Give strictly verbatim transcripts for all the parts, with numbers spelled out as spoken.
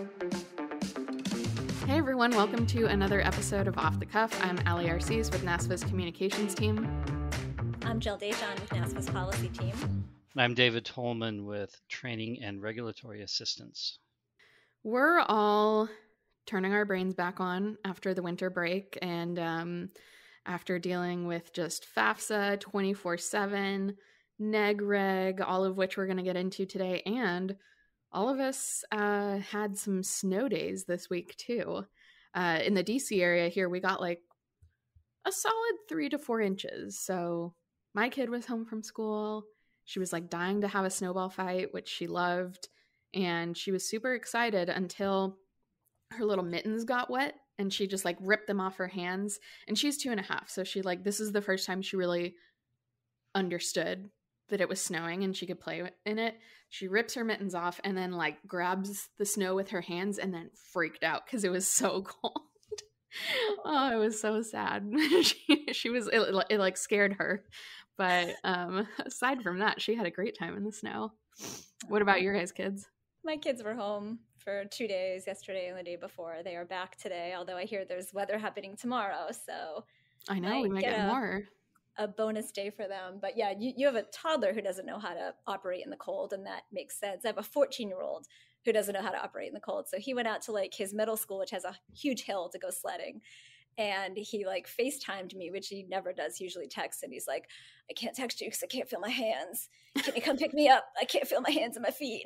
Hey everyone, welcome to another episode of Off the Cuff. I'm Allie with NASFA's communications team. I'm Jill Dejan with NASFA's policy team. And I'm David Tolman with training and regulatory assistance. We're all turning our brains back on after the winter break and um, after dealing with just FAFSA twenty-four seven, AskRegs, all of which we're going to get into today. And all of us uh, had some snow days this week too. Uh, in the D C area here, we got like a solid three to four inches. So my kid was home from school. She was like dying to have a snowball fight, which she loved. And she was super excited until her little mittens got wet and she just like ripped them off her hands. And she's two and a half. So she like, this is the first time she really understood that it was snowing and she could play in it. She rips her mittens off and then like grabs the snow with her hands and then freaked out because it was so cold. Oh, it was so sad. she, she was, it, it like scared her. But um, aside from that, she had a great time in the snow. What about your guys' kids? My kids were home for two days, yesterday and the day before. They are back today, although I hear there's weather happening tomorrow. So I know, we might get, get a, more. a bonus day for them. But yeah, you, you have a toddler who doesn't know how to operate in the cold, and that makes sense. I have a fourteen-year-old who doesn't know how to operate in the cold. So he went out to like his middle school, which has a huge hill to go sledding. And he like FaceTimed me, which he never does, he usually texts. And he's like, I can't text you because I can't feel my hands. Can you come pick me up? I can't feel my hands and my feet.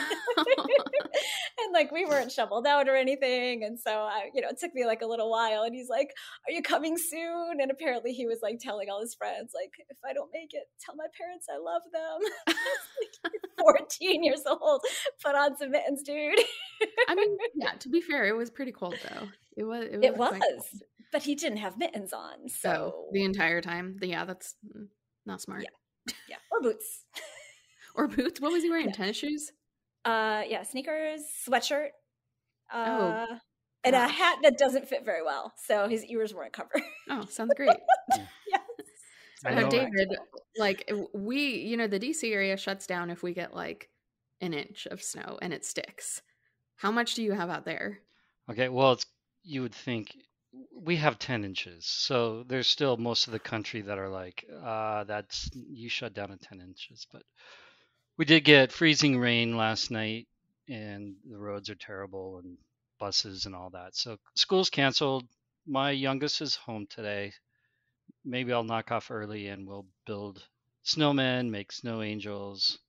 And like we weren't shoveled out or anything. And so, I, you know, it took me like a little while. And he's like, are you coming soon? And apparently he was like telling all his friends, like, if I don't make it, tell my parents I love them. Like, you're fourteen years old. Put on some mittens, dude. I mean, yeah, to be fair, it was pretty cold though. It was. It was, it was but he didn't have mittens on. So oh, the entire time. Yeah, that's not smart. Yeah, yeah. Or boots. Or boots? What was he wearing? Yeah. Tennis shoes? Uh, yeah, sneakers, sweatshirt, uh, oh, and a hat that doesn't fit very well, so his ears weren't covered. Oh, sounds great. Yes. So uh, David, like we, you know, the D C area shuts down if we get like an inch of snow and it sticks. How much do you have out there? Okay, well, it's, you would think we have ten inches, so there's still most of the country that are like, uh, that's, you shut down at ten inches, but we did get freezing rain last night, and the roads are terrible, and buses and all that. So school's canceled. My youngest is home today. Maybe I'll knock off early, and we'll build snowmen, make snow angels.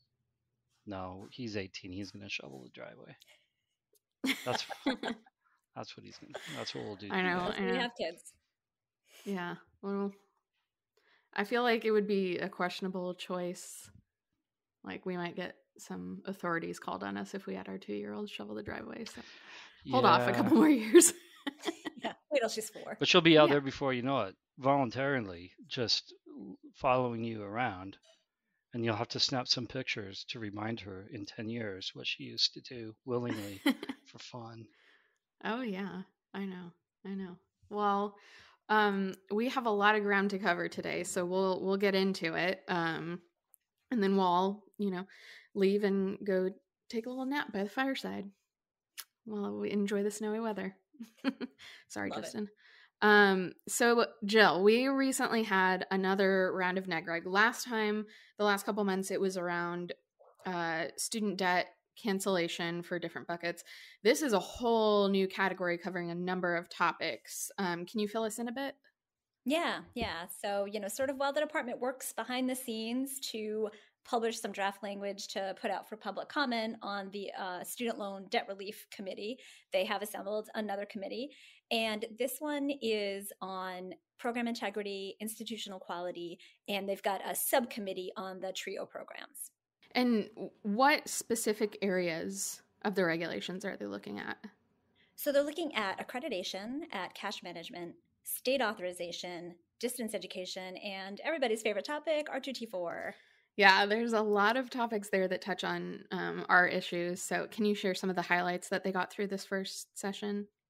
No, he's eighteen. He's gonna shovel the driveway. That's that's what he's gonna. That's what we'll do. I know. I know. We have kids. Yeah. Well, I feel like it would be a questionable choice. Like we might get some authorities called on us if we had our two-year-old shovel the driveway. So hold yeah. off a couple more years. Yeah, wait till she's four. But she'll be out yeah. there before you know it, voluntarily, just following you around, and you'll have to snap some pictures to remind her in ten years what she used to do willingly for fun. Oh yeah, I know, I know. Well, um, we have a lot of ground to cover today, so we'll we'll get into it. Um. And then we'll all, you know, leave and go take a little nap by the fireside while we enjoy the snowy weather. Sorry, Love Justin. Um, so, Jill, we recently had another round of NASREG. Last time, the last couple months, it was around uh, student debt cancellation for different buckets. This is a whole new category covering a number of topics. Um, can you fill us in a bit? Yeah, yeah. So, you know, sort of while the department works behind the scenes to publish some draft language to put out for public comment on the uh, Student Loan Debt Relief Committee, they have assembled another committee. And this one is on program integrity, institutional quality, and they've got a subcommittee on the TRIO programs. And what specific areas of the regulations are they looking at? So they're looking at accreditation, at cash management, state authorization, distance education, and everybody's favorite topic, R two T four. Yeah, there's a lot of topics there that touch on um, our issues. So can you share some of the highlights that they got through this first session?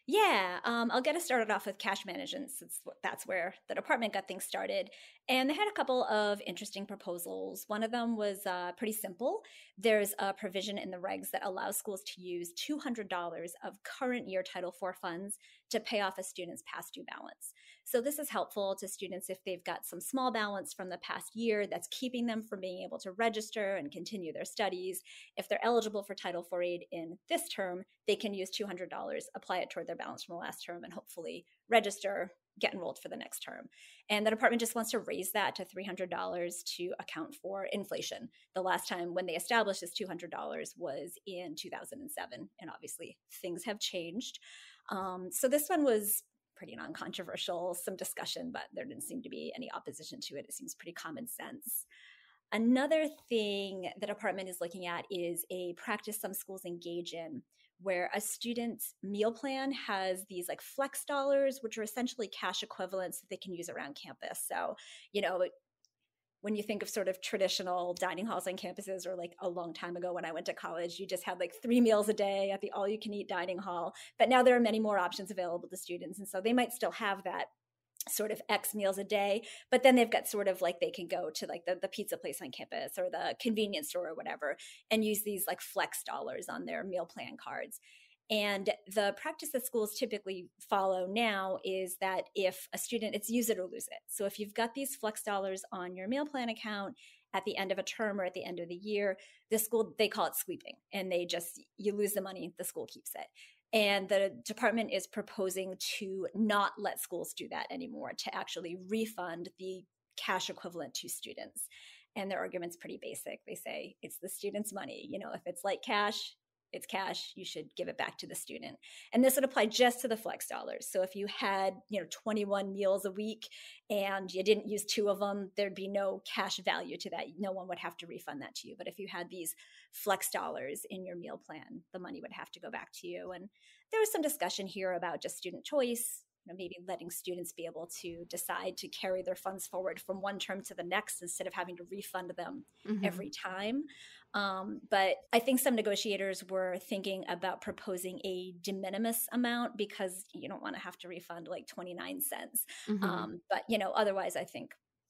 Yeah, um, I'll get us started off with cash management since that's where the department got things started. And they had a couple of interesting proposals. One of them was uh, pretty simple. There's a provision in the regs that allows schools to use two hundred dollars of current year Title four funds to pay off a student's past due balance. So this is helpful to students if they've got some small balance from the past year that's keeping them from being able to register and continue their studies. If they're eligible for Title four aid in this term, they can use two hundred dollars, apply it toward their balance from the last term, and hopefully register, get enrolled for the next term. And the department just wants to raise that to three hundred dollars to account for inflation. The last time when they established this two hundred dollars was in two thousand seven, and obviously things have changed. Um, so this one was pretty non-controversial, some discussion, but there didn't seem to be any opposition to it. It seems pretty common sense. Another thing the department is looking at is a practice some schools engage in, where a student's meal plan has these like flex dollars, which are essentially cash equivalents that they can use around campus. So, you know, when you think of sort of traditional dining halls on campuses, or like a long time ago when I went to college, you just had like three meals a day at the all-you-can-eat dining hall. But now there are many more options available to students. And so they might still have that sort of X meals a day, but then they've got sort of like they can go to like the, the pizza place on campus or the convenience store or whatever and use these like flex dollars on their meal plan cards. And the practice that schools typically follow now is that if a student, it's use it or lose it. So if you've got these flex dollars on your meal plan account at the end of a term or at the end of the year, the school, they call it sweeping, and they just, you lose the money, the school keeps it. And the department is proposing to not let schools do that anymore, to actually refund the cash equivalent to students. And their argument's pretty basic. They say it's the student's money. You know, if it's like cash, it's cash, you should give it back to the student. And this would apply just to the flex dollars. So if you had, you know, twenty-one meals a week and you didn't use two of them, there'd be no cash value to that. No one would have to refund that to you. But if you had these flex dollars in your meal plan, the money would have to go back to you. And there was some discussion here about just student choice, you know, maybe letting students be able to decide to carry their funds forward from one term to the next instead of having to refund them mm-hmm. every time. Um, but I think some negotiators were thinking about proposing a de minimis amount because you don't want to have to refund like twenty-nine cents. Mm-hmm. Um, but, you know, otherwise, I think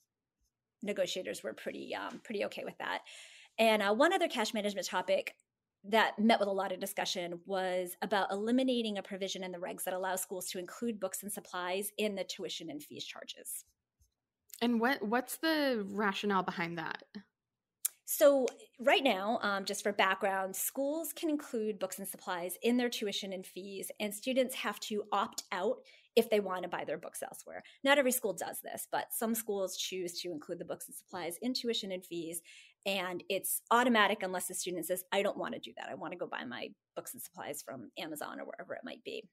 negotiators were pretty, um, pretty okay with that. And uh, one other cash management topic that met with a lot of discussion was about eliminating a provision in the regs that allows schools to include books and supplies in the tuition and fees charges. And what what's the rationale behind that? So right now, um, just for background, schools can include books and supplies in their tuition and fees, and students have to opt out if they want to buy their books elsewhere. Not every school does this, but some schools choose to include the books and supplies in tuition and fees, and it's automatic unless the student says, I don't want to do that. I want to go buy my books and supplies from Amazon or wherever it might be.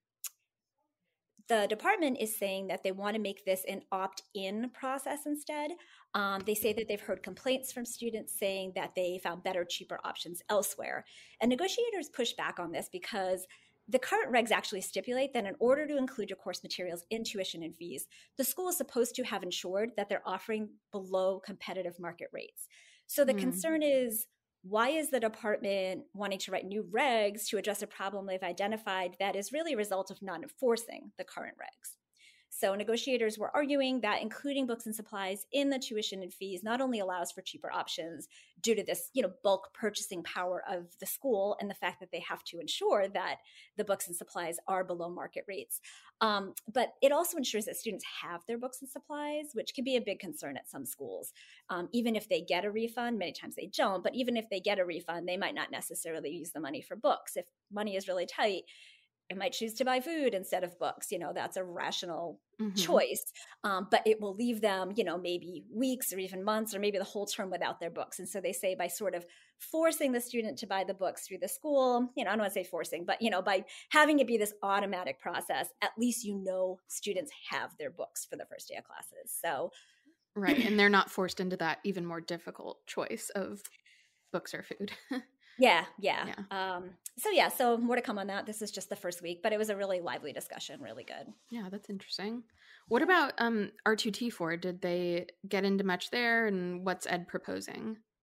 The department is saying that they want to make this an opt-in process instead. Um, they say that they've heard complaints from students saying that they found better, cheaper options elsewhere. And negotiators push back on this because the current regs actually stipulate that in order to include your course materials in tuition and fees, the school is supposed to have ensured that they're offering below competitive market rates. So the mm. concern is, why is the department wanting to write new regs to address a problem they've identified that is really a result of not enforcing the current regs? So negotiators were arguing that including books and supplies in the tuition and fees not only allows for cheaper options due to this, you know, bulk purchasing power of the school and the fact that they have to ensure that the books and supplies are below market rates, um, but it also ensures that students have their books and supplies, which can be a big concern at some schools. Um, even if they get a refund, many times they don't, but even if they get a refund, they might not necessarily use the money for books. If money is really tight, it might choose to buy food instead of books. You know, that's a rational mm-hmm. choice, um, but it will leave them, you know, maybe weeks or even months or maybe the whole term without their books. And so they say by sort of forcing the student to buy the books through the school, you know, I don't want to say forcing, but, you know, by having it be this automatic process, at least, you know, students have their books for the first day of classes. So. Right. And they're not forced into that even more difficult choice of books or food. Yeah, yeah. yeah. Um, so yeah, so more to come on that. This is just the first week, but it was a really lively discussion, really good. Yeah, that's interesting. What about um, R two T four? Did they get into much there, and what's Ed proposing?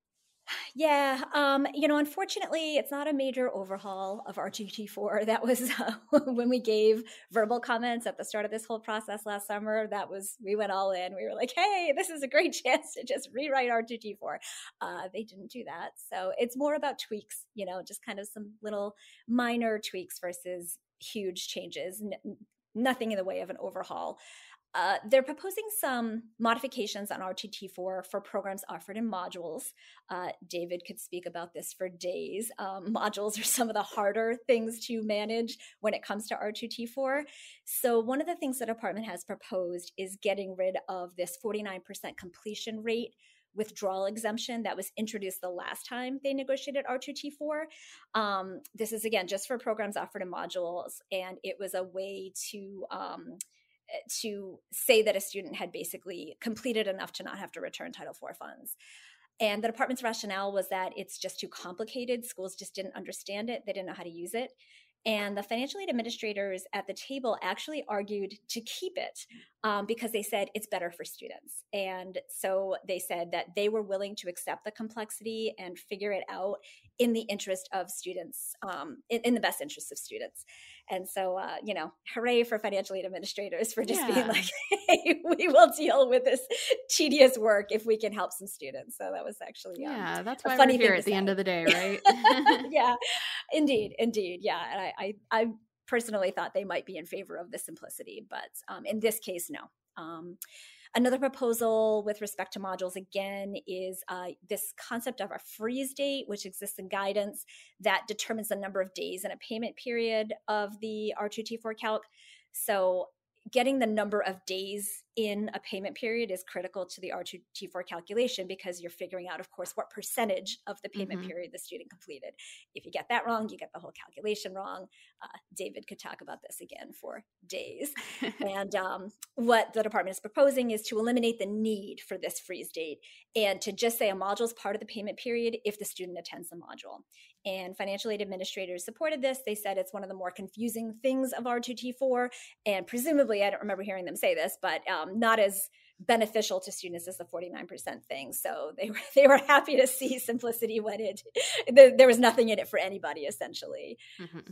Yeah, um, you know, unfortunately, it's not a major overhaul of R T T four. That was uh, when we gave verbal comments at the start of this whole process last summer. That was, we went all in. We were like, hey, this is a great chance to just rewrite R T T four. Uh, they didn't do that. So it's more about tweaks, you know, just kind of some little minor tweaks versus huge changes. N- nothing in the way of an overhaul. Uh, they're proposing some modifications on R T T four for programs offered in modules. Uh, David could speak about this for days. Um, modules are some of the harder things to manage when it comes to R T T four. So one of the things the department has proposed is getting rid of this forty-nine percent completion rate withdrawal exemption that was introduced the last time they negotiated R two T four. Um, this is, again, just for programs offered in modules, and it was a way to um, to say that a student had basically completed enough to not have to return Title four funds. And the department's rationale was that it's just too complicated. Schools just didn't understand it. They didn't know how to use it. And the financial aid administrators at the table actually argued to keep it um, because they said it's better for students. And so they said that they were willing to accept the complexity and figure it out in the interest of students, um, in, in the best interest of students. And so, uh, you know, hooray for financial aid administrators for just Yeah. being like, hey, we will deal with this tedious work if we can help some students. So that was actually um, yeah, that's a why funny we're here thing at to the say. end of the day, right? Yeah, indeed, indeed. Yeah, and I, I, I personally thought they might be in favor of the simplicity, but um, in this case, no. Um, Another proposal with respect to modules, again, is uh, this concept of a freeze date, which exists in guidance that determines the number of days in a payment period of the R two T four calc. So getting the number of days in a payment period is critical to the R two T four calculation because you're figuring out, of course, what percentage of the payment Mhm. period the student completed. If you get that wrong, you get the whole calculation wrong. Uh, David could talk about this again for days. And um, what the department is proposing is to eliminate the need for this freeze date and to just say a module is part of the payment period if the student attends the module. And financial aid administrators supported this. They said it's one of the more confusing things of R two T four, and presumably, I don't remember hearing them say this, but um, not as beneficial to students as the forty-nine percent thing. So they were they were happy to see simplicity when it there, there was nothing in it for anybody, essentially. Mhm.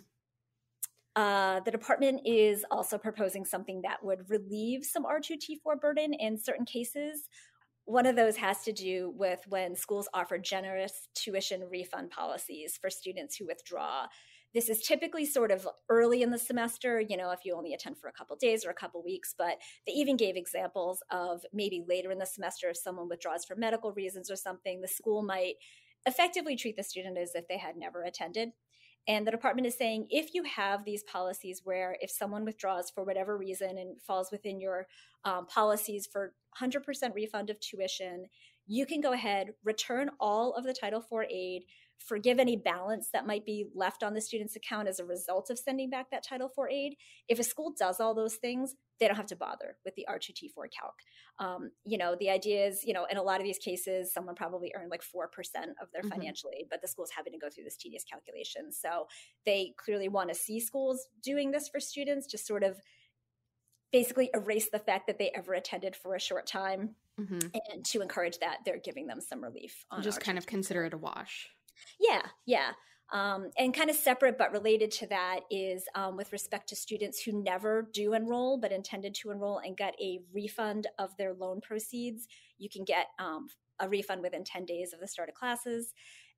Uh, the department is also proposing something that would relieve some R two T four burden in certain cases. One of those has to do with when schools offer generous tuition refund policies for students who withdraw. This is typically sort of early in the semester, you know, if you only attend for a couple days or a couple weeks, but they even gave examples of maybe later in the semester if someone withdraws for medical reasons or something, the school might effectively treat the student as if they had never attended. And the department is saying if you have these policies where if someone withdraws for whatever reason and falls within your um, policies for one hundred percent refund of tuition, you can go ahead, return all of the Title four aid, forgive any balance that might be left on the student's account as a result of sending back that Title four aid. If a school does all those things, they don't have to bother with the R two T four calc. Um, you know, the idea is, you know, in a lot of these cases, someone probably earned like four percent of their Mhm. financial aid, but the school's having to go through this tedious calculation. So they clearly want to see schools doing this for students to sort of basically erase the fact that they ever attended for a short time Mhm. and to encourage that they're giving them some relief on Just kind of R two T four. consider it a wash. Yeah, yeah. Um, and kind of separate but related to that is um, with respect to students who never do enroll but intended to enroll and got a refund of their loan proceeds. You can get um, a refund within ten days of the start of classes.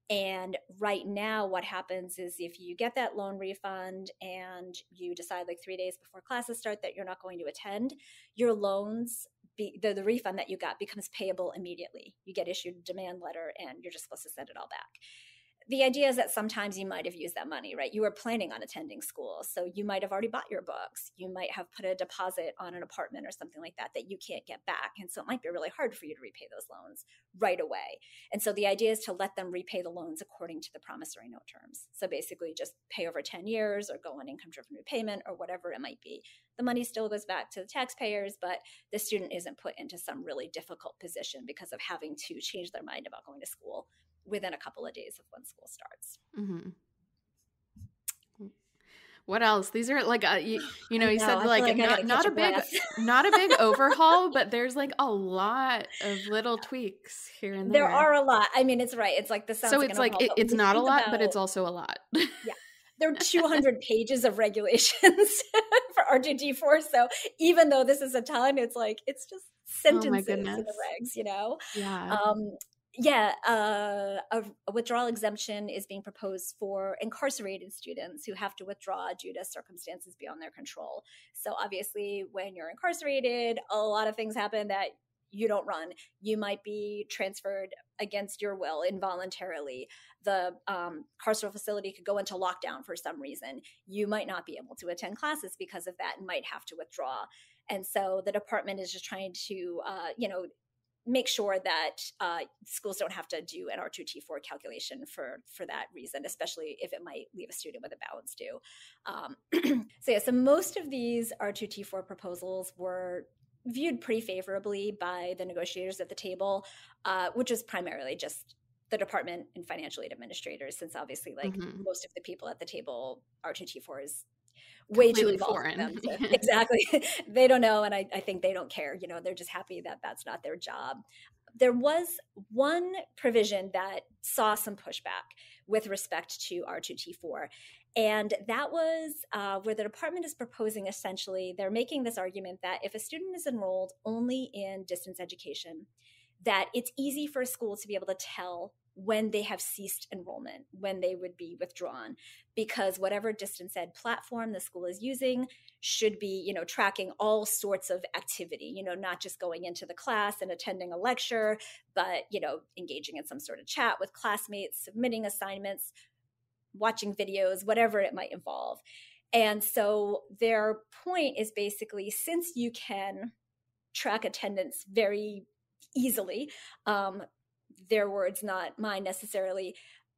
And right now, what happens is if you get that loan refund and you decide like three days before classes start that you're not going to attend, your loans, be, the, the refund that you got becomes payable immediately. You get issued a demand letter and you're just supposed to send it all back. The idea is that sometimes you might have used that money, right? You were planning on attending school. So you might have already bought your books. You might have put a deposit on an apartment or something like that that you can't get back. And so it might be really hard for you to repay those loans right away. And so the idea is to let them repay the loans according to the promissory note terms. So basically just pay over ten years or go on income-driven repayment or whatever it might be. The money still goes back to the taxpayers, but the student isn't put into some really difficult position because of having to change their mind about going to school within a couple of days of when school starts. Mm-hmm. What else? These are like, a, you, you know, I you know, said I feel like, like I not, gotta not catch a a big, breath. not a big overhaul, but there's like a lot of little tweaks here and there. There are a lot. I mean, it's right. It's like, this sounds So like it's an like, overhaul, it, but when it's you not a think lot, about, but it's also a lot. yeah, there are two hundred pages of regulations for R two T four. So even though this is a ton, it's like, it's just Oh my sentences in goodness. the regs, you know? Yeah. Um, yeah, uh, a, a withdrawal exemption is being proposed for incarcerated students who have to withdraw due to circumstances beyond their control. So obviously, when you're incarcerated, a lot of things happen that you don't run. You might be transferred against your will involuntarily. The um, carceral facility could go into lockdown for some reason. You might not be able to attend classes because of that and might have to withdraw. And so the department is just trying to, uh, you know, make sure that uh, schools don't have to do an R two T four calculation for, for that reason, especially if it might leave a student with a balance due. Um, so yeah, so most of these R two T four proposals were viewed pretty favorably by the negotiators at the table, uh, which is primarily just the department and financial aid administrators, since obviously like mm-hmm. most of the people at the table, R two T four is way completely too involved foreign. For them to, exactly. They don't know. And I, I think they don't care. You know, they're just happy that that's not their job. There was one provision that saw some pushback with respect to R two T four. And that was uh, where the department is proposing, essentially, they're making this argument that if a student is enrolled only in distance education, that it's easy for a school to be able to tell when they have ceased enrollment, when they would be withdrawn, because whatever distance ed platform the school is using should be, you know, tracking all sorts of activity, you know, not just going into the class and attending a lecture, but, you know, engaging in some sort of chat with classmates, submitting assignments, watching videos, whatever it might involve. And so their point is basically, since you can track attendance very easily, um, their words, not mine necessarily,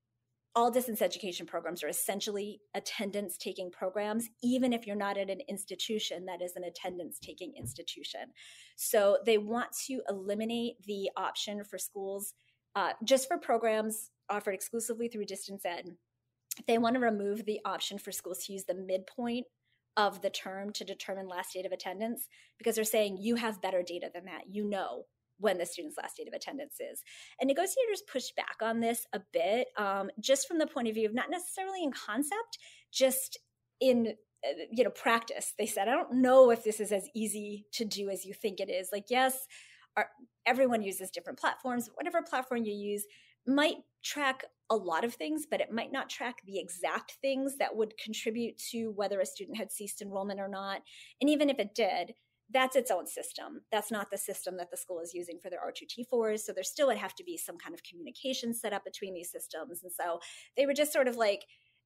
all distance education programs are essentially attendance taking programs, even if you're not at an institution that is an attendance taking institution. So they want to eliminate the option for schools uh, just for programs offered exclusively through distance ed. They want to remove the option for schools to use the midpoint of the term to determine last date of attendance, because they're saying you have better data than that. You know when the student's last date of attendance is. And negotiators pushed back on this a bit, um, just from the point of view of not necessarily in concept, just in uh, you know practice. They said, I don't know if this is as easy to do as you think it is. Like, yes, our, everyone uses different platforms. Whatever platform you use might track a lot of things, but it might not track the exact things that would contribute to whether a student had ceased enrollment or not. And even if it did, that's its own system. That's not the system that the school is using for their R two T fours. So there still would have to be some kind of communication set up between these systems. And so they were just sort of like,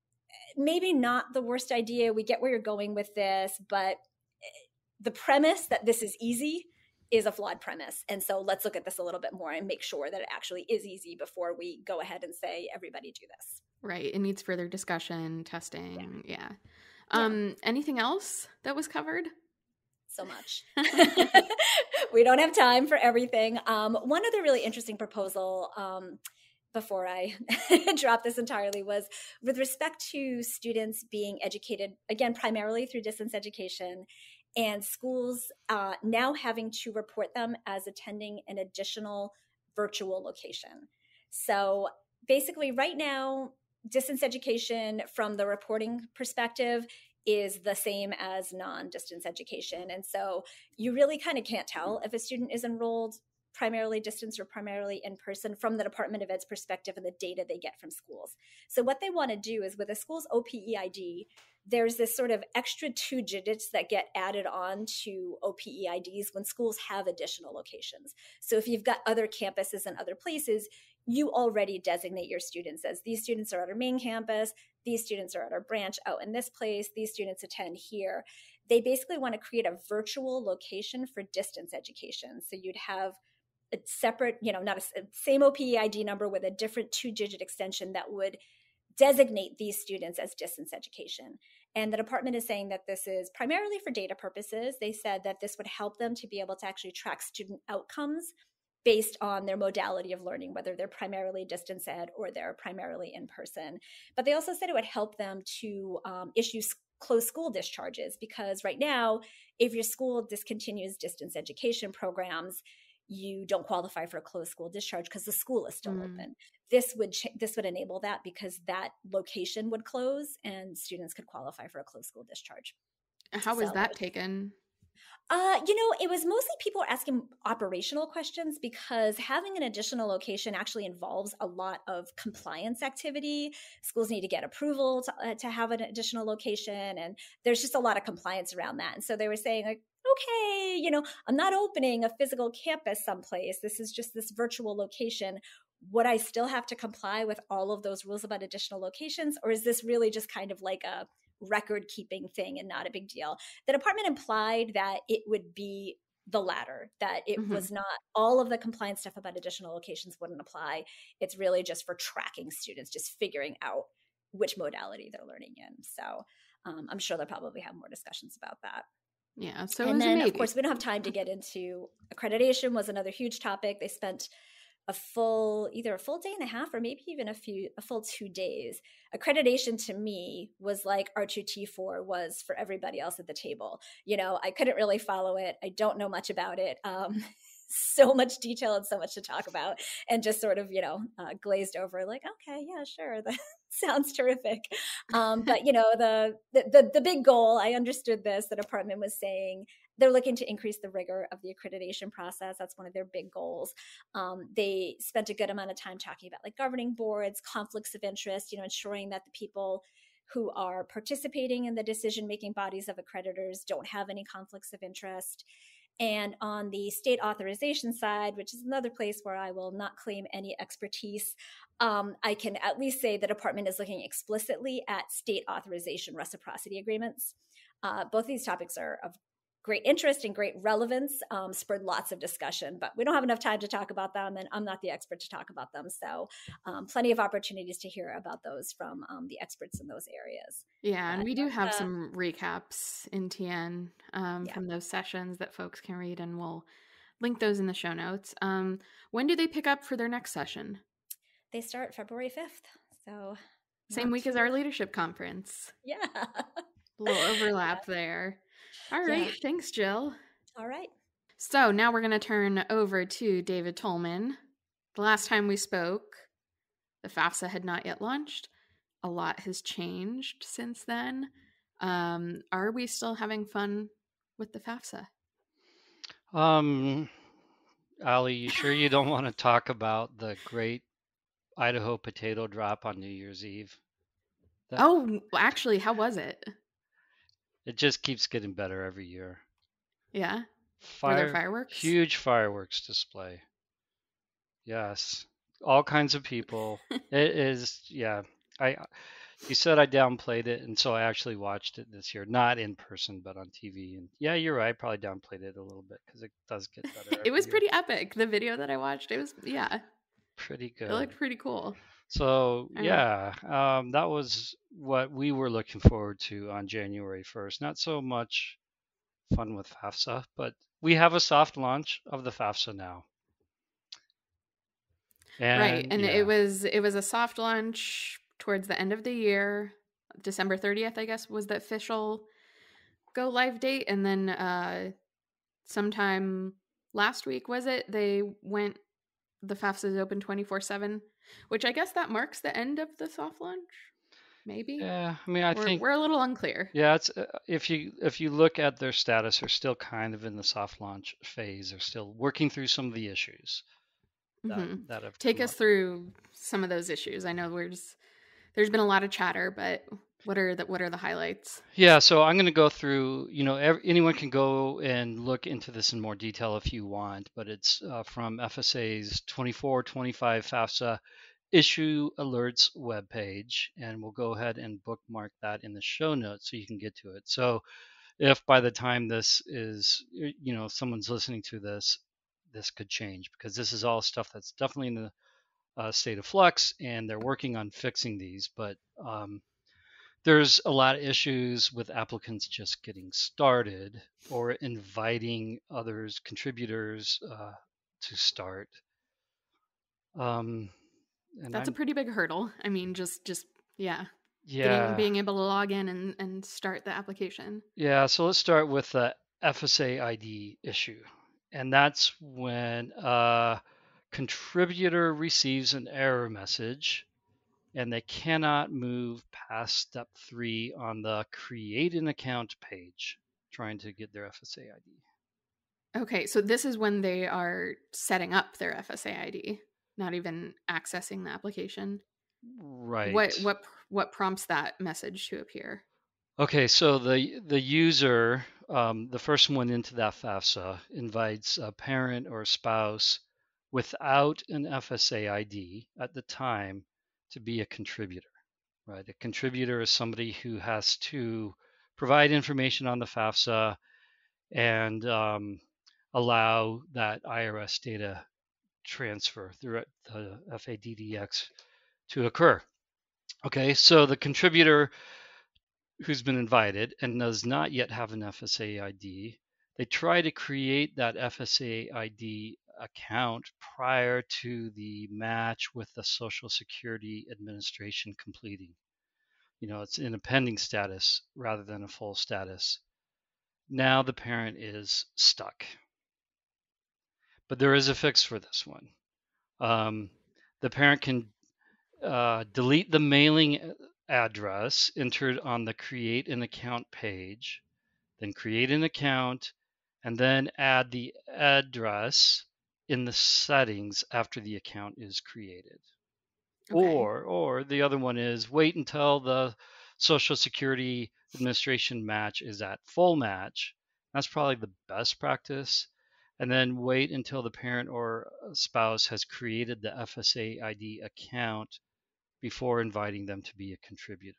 maybe not the worst idea. We get where you're going with this, but the premise that this is easy is a flawed premise. And so let's look at this a little bit more and make sure that it actually is easy before we go ahead and say, everybody do this. Right. It needs further discussion, testing. Yeah. yeah. Um, yeah. Anything else that was covered? So much. We don't have time for everything. Um, one other really interesting proposal um, before I drop this entirely was with respect to students being educated, again, primarily through distance education, and schools uh, now having to report them as attending an additional virtual location. So basically right now, distance education from the reporting perspective is the same as non-distance education. And so you really kind of can't tell if a student is enrolled primarily distance or primarily in person from the Department of Ed's perspective and the data they get from schools. So what they want to do is with a school's O P E I D, there's this sort of extra two digits that get added on to O P E I Ds when schools have additional locations. So if you've got other campuses and other places, you already designate your students as these students are at our main campus, these students are at our branch out in this place, these students attend here. They basically want to create a virtual location for distance education. So you'd have a separate, you know, not a same O P E I D number with a different two-digit extension that would designate these students as distance education. And the department is saying that this is primarily for data purposes. They said that this would help them to be able to actually track student outcomes based on their modality of learning, whether they're primarily distance ed or they're primarily in person. But they also said it would help them to um, issue closed school discharges, because right now, if your school discontinues distance education programs, you don't qualify for a closed school discharge because the school is still Mm. open. This would ch- this would enable that, because that location would close and students could qualify for a closed school discharge. How was So that was, taken? Uh, you know, it was mostly people were asking operational questions, because having an additional location actually involves a lot of compliance activity. Schools need to get approval to, uh, to have an additional location, and there's just a lot of compliance around that. And so they were saying, like, okay, you know, I'm not opening a physical campus someplace. This is just this virtual location. Would I still have to comply with all of those rules about additional locations, or is this really just kind of like a record keeping thing and not a big deal? The department implied that it would be the latter, that it Mhm. was not all of the compliance stuff about additional locations wouldn't apply. It's really just for tracking students, just figuring out which modality they're learning in. So um, I'm sure they'll probably have more discussions about that. Yeah, so it And was a then, of maybe. course, we don't have time to get into accreditation was another huge topic. They spent a full, either a full day and a half or maybe even a few, a full two days. Accreditation to me was like R two T four was for everybody else at the table. You know, I couldn't really follow it. I don't know much about it. Um, so much detail and so much to talk about, and just sort of, you know, uh, glazed over like, okay, yeah, sure. That sounds terrific. Um, but, you know, the, the, the big goal, I understood this, the department was saying they're looking to increase the rigor of the accreditation process. That's one of their big goals. Um, they spent a good amount of time talking about like governing boards, conflicts of interest, you know, ensuring that the people who are participating in the decision-making bodies of accreditors don't have any conflicts of interest. And on the state authorization side, which is another place where I will not claim any expertise, um, I can at least say the department is looking explicitly at state authorization reciprocity agreements. Uh, both these topics are of great interest and great relevance, um, spurred lots of discussion, but we don't have enough time to talk about them, and I'm not the expert to talk about them. So um, plenty of opportunities to hear about those from um, the experts in those areas. Yeah, But, and we do have uh, some recaps in T N um, yeah. from those sessions that folks can read, and we'll link those in the show notes. Um, when do they pick up for their next session? They start February fifth. So Same week too... as our leadership conference. Yeah. A little overlap yeah. there. All right. Yeah. Thanks, Jill. All right. So now we're going to turn over to David Tolman. The last time we spoke, the FAFSA had not yet launched. A lot has changed since then. Um, are we still having fun with the FAFSA? Um, Allie, you sure you don't want to talk about the great Idaho potato drop on New Year's Eve? That, oh, actually, how was it? It just keeps getting better every year. Yeah? Fire, Were there fireworks? Huge fireworks display. Yes. All kinds of people. It is, yeah. I. You said I downplayed it, and so I actually watched it this year, not in person, but on T V. And yeah, you're right. I probably downplayed it a little bit because it does get better. It was year. pretty epic. The video that I watched, it was, yeah. Pretty good. It looked pretty cool. So yeah, um, that was what we were looking forward to on January first. Not so much fun with FAFSA, but we have a soft launch of the FAFSA now. And, right, and yeah. it was it was a soft launch towards the end of the year. December thirtieth, I guess, was the official go live date, and then uh, sometime last week, was it? They went. The FAFSA is open twenty-four seven, which I guess that marks the end of the soft launch. Maybe. Yeah, I mean, I we're, think we're a little unclear. Yeah, it's uh, if you if you look at their status, they're still kind of in the soft launch phase. They're still working through some of the issues that, mm-hmm. that have take us up. through some of those issues. I know there's there's been a lot of chatter, but what are the what are the highlights? Yeah, so I'm going to go through. You know, every, anyone can go and look into this in more detail if you want, but it's uh, from F S A's twenty-four twenty-five FAFSA issue alerts webpage, and we'll go ahead and bookmark that in the show notes so you can get to it. So if by the time this is, you know, someone's listening to this, this could change, because this is all stuff that's definitely in the uh, state of flux, and they're working on fixing these. But um, there's a lot of issues with applicants just getting started or inviting others, contributors uh, to start. Um, And That's I'm, a pretty big hurdle. I mean, just, just yeah. Yeah. Getting, being able to log in and, and start the application. Yeah, so let's start with the F S A I D issue. And that's when a contributor receives an error message and they cannot move past step three on the create an account page trying to get their F S A I D. Okay, so this is when they are setting up their F S A I D, not even accessing the application. Right. What what what prompts that message to appear? Okay, so the the user, um, the first one into that FAFSA, invites a parent or a spouse without an F S A I D at the time to be a contributor. Right, a contributor is somebody who has to provide information on the FAFSA and um, allow that I R S data transfer, the, the F A D D X, to occur. Okay, so the contributor who's been invited and does not yet have an F S A I D, they try to create that F S A I D account prior to the match with the Social Security Administration completing. You know, it's in a pending status rather than a full status. Now the parent is stuck. But there is a fix for this one. Um, the parent can uh, delete the mailing address entered on the create an account page, then create an account, and then add the address in the settings after the account is created. Okay. Or, or the other one is wait until the Social Security Administration match is at full match. That's probably the best practice. And then wait until the parent or spouse has created the F S A I D account before inviting them to be a contributor.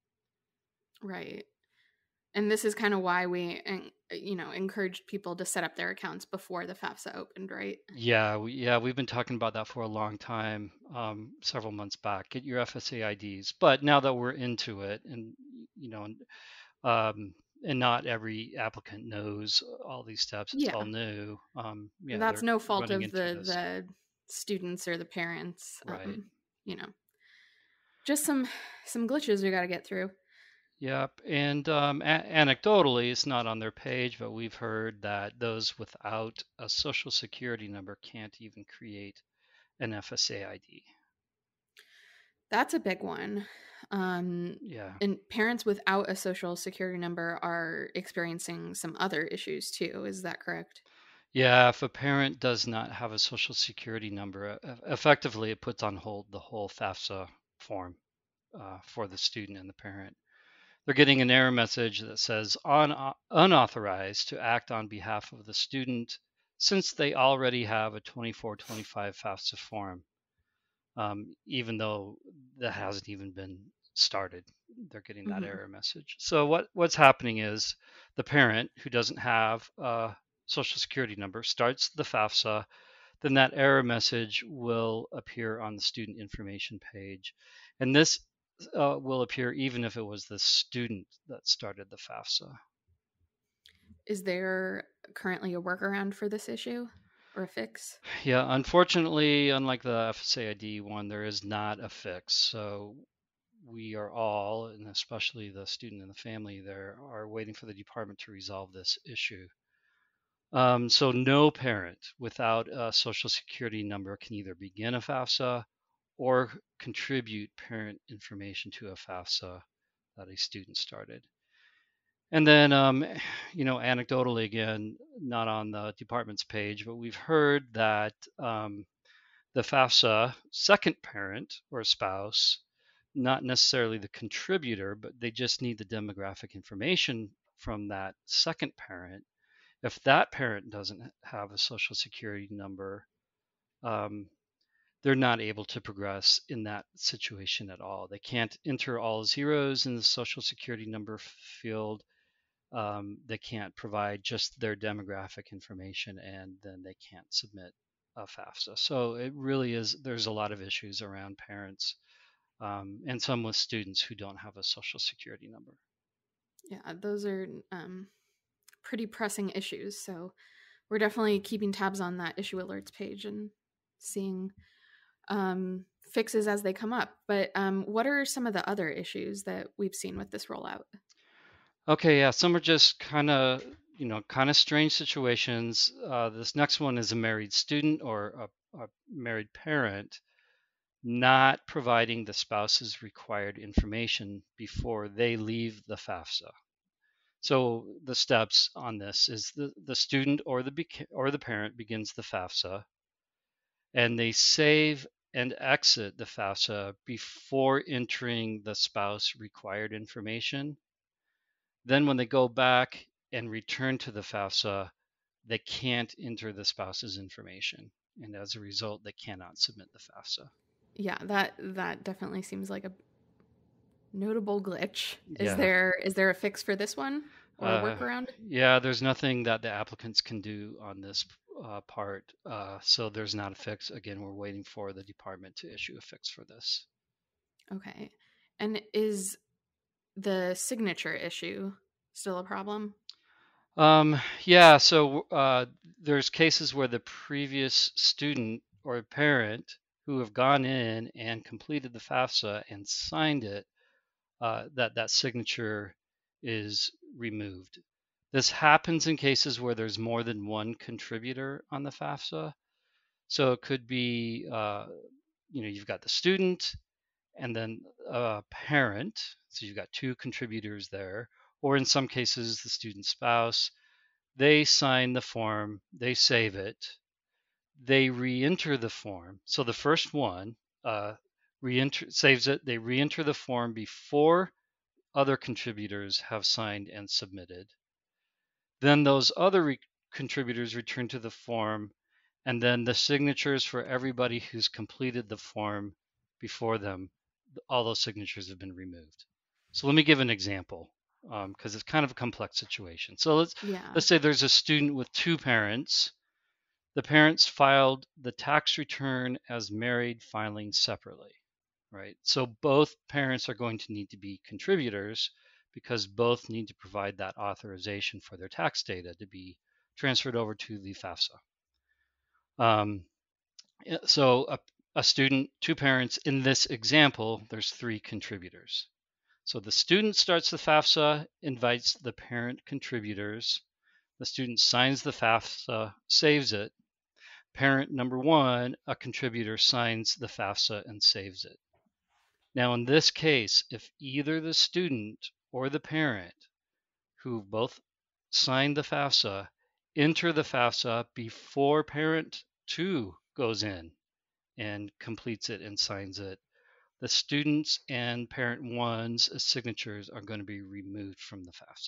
Right. And this is kind of why we, you know, encouraged people to set up their accounts before the FAFSA opened, right? Yeah, we, yeah, we've been talking about that for a long time, um, several months back. Get your F S A I Ds. But now that we're into it, and you know, um, and not every applicant knows all these steps. It's yeah. all new. Um, yeah, that's no fault of the this. the students or the parents. Right. Um, you know, just some some glitches we got to get through. Yep. And um, a- anecdotally, it's not on their page, but we've heard that those without a social security number can't even create an F S A I D. That's a big one. Um, yeah. And parents without a social security number are experiencing some other issues too. Is that correct? Yeah, if a parent does not have a social security number, effectively it puts on hold the whole FAFSA form uh, for the student and the parent. They're getting an error message that says Un- unauthorized to act on behalf of the student since they already have a twenty-four twenty-five FAFSA form, um, even though that hasn't even been started. They're getting that mm-hmm. error message. So what, what's happening is the parent who doesn't have a social security number starts the FAFSA, then that error message will appear on the student information page. And this uh, will appear even if it was the student that started the FAFSA. Is there currently a workaround for this issue or a fix? Yeah, unfortunately, unlike the F S A I D one, there is not a fix. So we are all, and especially the student and the family there, are waiting for the department to resolve this issue. Um, so no parent without a social security number can either begin a FAFSA or contribute parent information to a FAFSA that a student started. And then, um, you know, anecdotally, again, not on the department's page, but we've heard that um, the FAFSA second parent or spouse, not necessarily the contributor, but they just need the demographic information from that second parent. If that parent doesn't have a social security number, um, they're not able to progress in that situation at all. They can't enter all zeros in the social security number field. Um, they can't provide just their demographic information, and then they can't submit a FAFSA. So it really is, there's a lot of issues around parents um, and some with students who don't have a social security number. Yeah, those are um, pretty pressing issues. So we're definitely keeping tabs on that issue alerts page and seeing um, fixes as they come up. But um, what are some of the other issues that we've seen with this rollout? Okay, yeah, some are just kind of, you know, kind of strange situations. Uh, this next one is a married student or a, a married parent not providing the spouse's required information before they leave the FAFSA. So the steps on this is the, the student or the or the parent begins the FAFSA, and they save and exit the FAFSA before entering the spouse required information. Then when they go back and return to the FAFSA, they can't enter the spouse's information, and as a result, they cannot submit the FAFSA. Yeah, that that definitely seems like a notable glitch. Is Yeah. there is there a fix for this one or a Uh, workaround? yeah, there's nothing that the applicants can do on this uh, part. Uh, so there's not a fix. Again, we're waiting for the department to issue a fix for this. Okay. And is the signature issue still a problem? Um, yeah, so uh, there's cases where the previous student or parent who have gone in and completed the FAFSA and signed it, uh, that that signature is removed. This happens in cases where there's more than one contributor on the FAFSA. So it could be, uh, you know, you've got the student and then a parent. So you've got two contributors there. Or in some cases, the student spouse. They sign the form, they save it, they re-enter the form. So the first one uh, re-enter, saves it, they re-enter the form before other contributors have signed and submitted. Then those other re- contributors return to the form, and then the signatures for everybody who's completed the form before them, all those signatures have been removed. So let me give an example, because um, it's kind of a complex situation. So let's Yeah. let's say there's a student with two parents. The parents filed the tax return as married, filing separately, right? So both parents are going to need to be contributors because both need to provide that authorization for their tax data to be transferred over to the FAFSA. Um, so a, a student, two parents, in this example, there's three contributors. So the student starts the FAFSA, invites the parent contributors. The student signs the FAFSA, saves it. Parent number one, a contributor, signs the FAFSA and saves it. Now, in this case, if either the student or the parent who both signed the FAFSA enter the FAFSA before parent two goes in and completes it and signs it, the students and parent one's signatures are going to be removed from the FAFSA.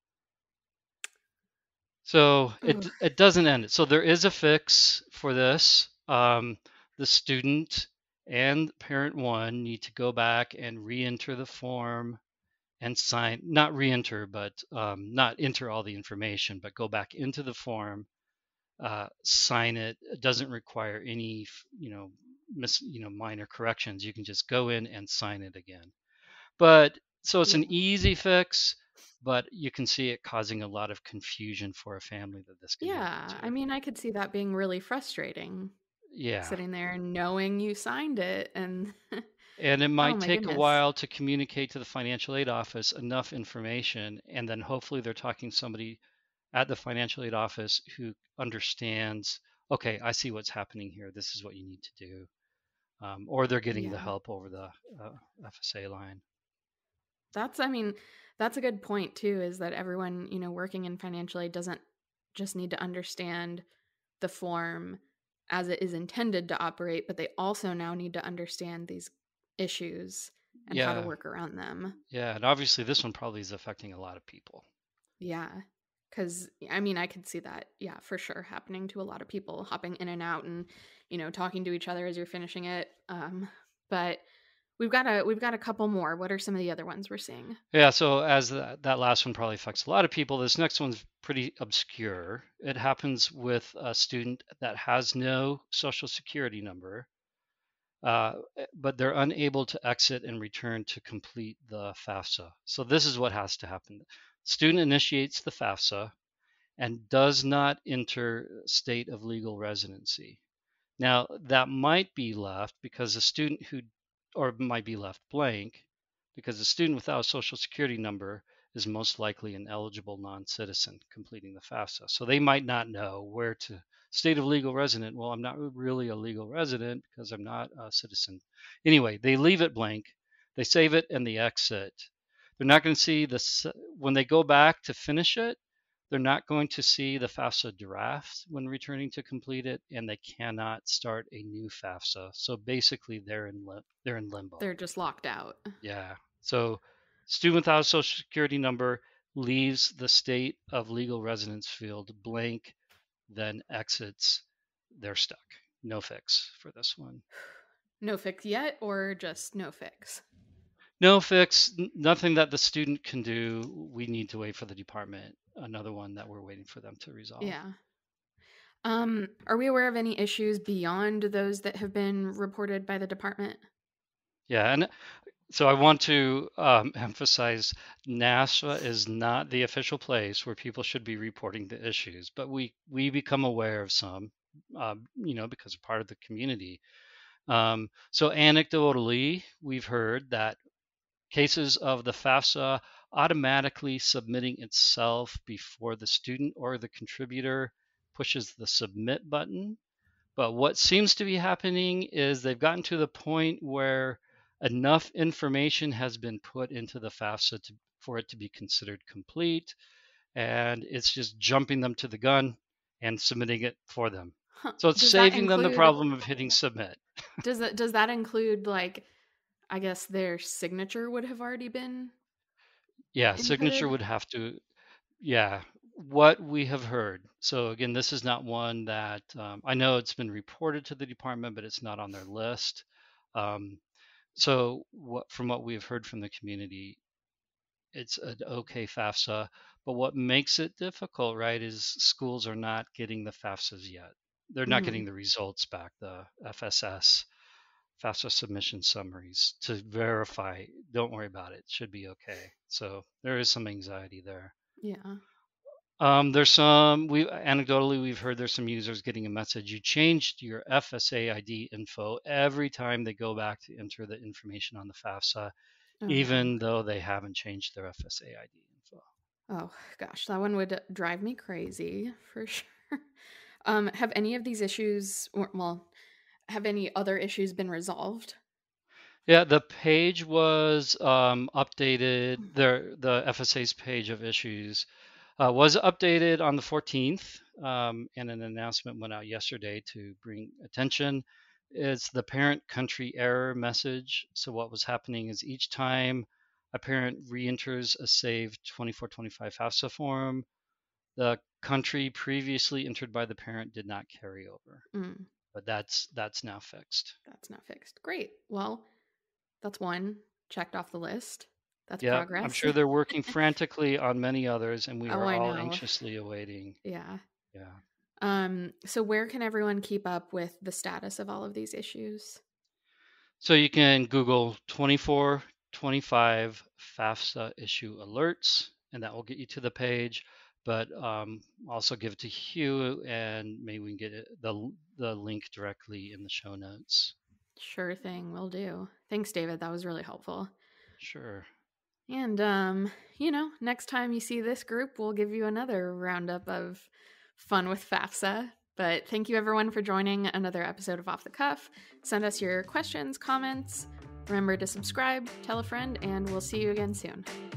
So it Ugh. it doesn't end it. So there is a fix for this. Um, the student and parent one need to go back and re-enter the form and sign, not re-enter, but um, not enter all the information, but go back into the form, uh, sign it. It doesn't require any, you know, mis, you know, minor corrections. You can just go in and sign it again. But so it's Yeah. an easy fix, but you can see it causing a lot of confusion for a family that this can happen Yeah. I to. mean, I could see that being really frustrating, Yeah. sitting there knowing you signed it and And it oh might my take a goodness. while to communicate to the financial aid office enough information, and then hopefully they're talking to somebody at the financial aid office who understands, okay, I see what's happening here. This is what you need to do. Um, or they're getting the Yeah. help over the uh, F S A line. That's, I mean, that's a good point too, is that everyone, you know, working in financial aid doesn't just need to understand the form as it is intended to operate, but they also now need to understand these issues and how to Yeah. work around them. Yeah. And obviously, this one probably is affecting a lot of people. Yeah. Cause I mean, I could see that, yeah, for sure happening to a lot of people hopping in and out and, you know, talking to each other as you're finishing it. Um, but we've got a we've got a couple more. What are some of the other ones we're seeing? Yeah, so as that, that last one probably affects a lot of people, this next one's pretty obscure. It happens with a student that has no social security number, uh, but they're unable to exit and return to complete the FAFSA. So this is what has to happen. Student initiates the FAFSA and does not enter state of legal residency. Now, that might be left because a student who, or might be left blank, because a student without a social security number is most likely an eligible non-citizen completing the FAFSA. So they might not know where to, state of legal resident. Well, I'm not really a legal resident because I'm not a citizen. Anyway, they leave it blank, they save it, and they exit. They're not going to see this when they go back to finish it. They're not going to see the FAFSA draft when returning to complete it, and they cannot start a new FAFSA. So basically, they're in li- they're in limbo. They're just locked out. Yeah. So student without a social security number leaves the state of legal residence field blank, then exits. They're stuck. No fix for this one. No fix yet, or just no fix? No fix, n- nothing that the student can do. We need to wait for the department. Another one that we're waiting for them to resolve. Yeah. Um, are we aware of any issues beyond those that have been reported by the department? Yeah, and so I want to um, emphasize NASFA is not the official place where people should be reporting the issues, but we we become aware of some, um, you know, because we're part of the community. Um, so anecdotally, we've heard that cases of the FAFSA automatically submitting itself before the student or the contributor pushes the submit button. But what seems to be happening is they've gotten to the point where enough information has been put into the FAFSA to, for it to be considered complete, and it's just jumping them to the gun and submitting it for them. Huh. So it's Does that saving them the include- problem of hitting submit. Does that does that include, like, I guess their signature would have already been? Yeah, signature inputted? would have to. Yeah, what we have heard. So again, this is not one that um, I know it's been reported to the department, but it's not on their list. Um, so what, from what we've heard from the community, it's an okay FAFSA. But what makes it difficult, right, is schools are not getting the FAFSAs yet. They're not Mhm. getting the results back, the F S S, FAFSA submission summaries to verify. Don't worry about it. It should be okay. So there is some anxiety there. Yeah. Um, there's some we anecdotally we've heard there's some users getting a message. You changed your F S A I D info every time they go back to enter the information on the FAFSA, Oh, no. even though they haven't changed their F S A I D info. Oh gosh, that one would drive me crazy for sure. Um, have any of these issues, or, well, have any other issues been resolved? Yeah, the page was um, updated. The the F S A's page of issues uh, was updated on the fourteenth, um, and an announcement went out yesterday to bring attention. It's the parent country error message. So what was happening is each time a parent re-enters a saved twenty-four twenty-five FAFSA form, the country previously entered by the parent did not carry over. Mm, But that's that's now fixed. that's not fixed. Great. Well, that's one checked off the list. That's Yeah, progress. I'm sure they're working frantically on many others, and we Oh, are I all know. anxiously awaiting. Yeah. Yeah. Um, so where can everyone keep up with the status of all of these issues? So you can Google twenty-four twenty-five FAFSA issue alerts, and that will get you to the page. But um, also give it to Hugh, and maybe we can get it, the the link directly in the show notes. Sure thing, will do. Thanks, David. That was really helpful. Sure. And, um, you know, next time you see this group, we'll give you another roundup of fun with FAFSA. But thank you, everyone, for joining another episode of Off the Cuff. Send us your questions, comments. Remember to subscribe, tell a friend, and we'll see you again soon.